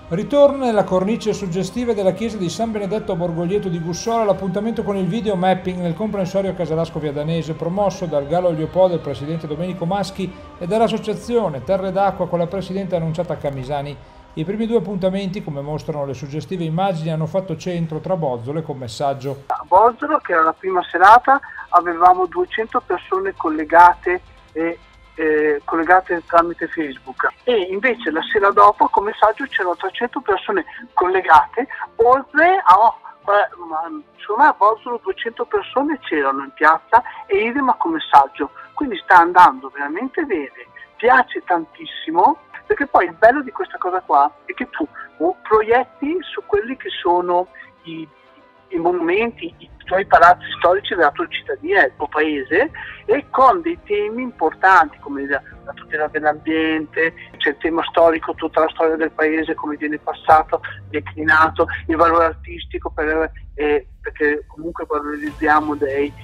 Ritorna nella cornice suggestiva della chiesa di San Benedetto a Borgoglieto di Gussola l'appuntamento con il video mapping nel comprensorio Casalasco Viadanese, promosso dal Gallo Leopoldo, il presidente Domenico Maschi, e dall'associazione Terre d'Acqua con la presidente Annunciata Camisani. I primi due appuntamenti, come mostrano le suggestive immagini, hanno fatto centro tra Bozzolo e Commessaggio. A Bozzolo, che era la prima serata, avevamo 200 persone collegate tramite Facebook, e invece la sera dopo a Commessaggio c'erano 300 persone collegate, oltre secondo me a Bozzolo 200 persone c'erano in piazza e idem a Commessaggio, quindi sta andando veramente bene, piace tantissimo, perché poi il bello di questa cosa qua è che tu proietti su quelli che sono i monumenti, i tuoi palazzi storici della tua cittadina, del tuo paese, e con dei temi importanti come la tutela dell'ambiente, c'è il tema storico, tutta la storia del paese, come viene passato, declinato, il valore artistico, perché comunque valorizziamo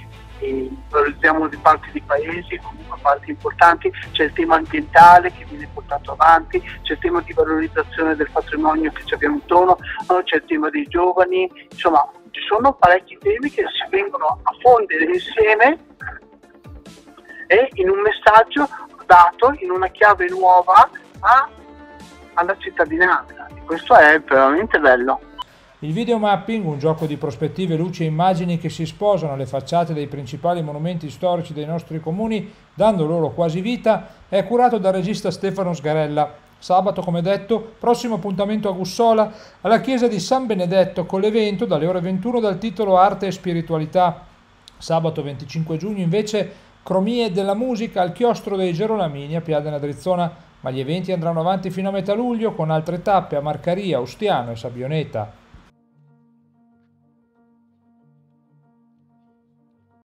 di parti di paesi, comunque parti importanti, c'è il tema ambientale che viene portato avanti, c'è il tema di valorizzazione del patrimonio che ci abbiamo intorno, c'è il tema dei giovani, insomma ci sono parecchi temi che si vengono a fondere insieme e in un messaggio dato in una chiave nuova alla cittadinanza. Questo è veramente bello. Il videomapping, un gioco di prospettive, luci e immagini che si sposano alle facciate dei principali monumenti storici dei nostri comuni, dando loro quasi vita, è curato dal regista Stefano Sgarella. Sabato, come detto, prossimo appuntamento a Gussola, alla chiesa di San Benedetto, con l'evento dalle ore 21 dal titolo Arte e Spiritualità. Sabato 25 giugno invece Cromie della musica al chiostro dei Gerolamini a Piadena Drizzona, ma gli eventi andranno avanti fino a metà luglio con altre tappe a Marcaria, Ustiano e Sabioneta.